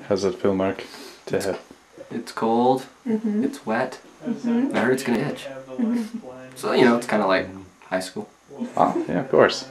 How's it feel, Mark? It's cold. It's wet. I heard it's gonna itch. So you know, it's kind of like high school. Oh yeah, of course.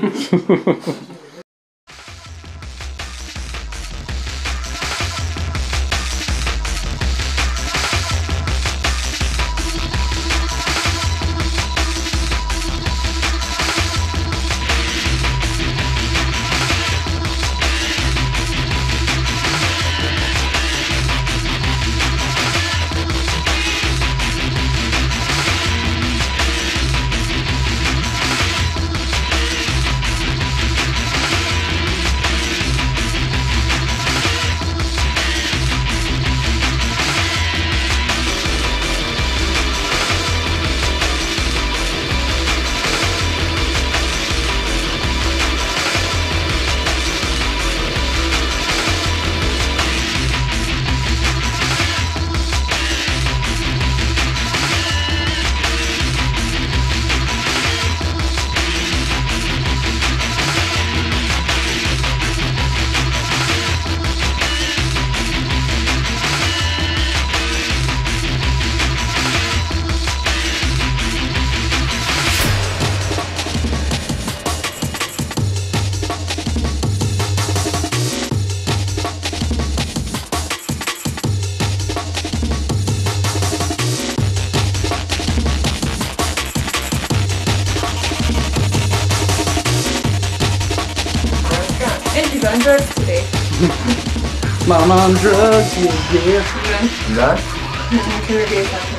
He's on drugs today. Mom on drugs, yeah. You done? Can we be a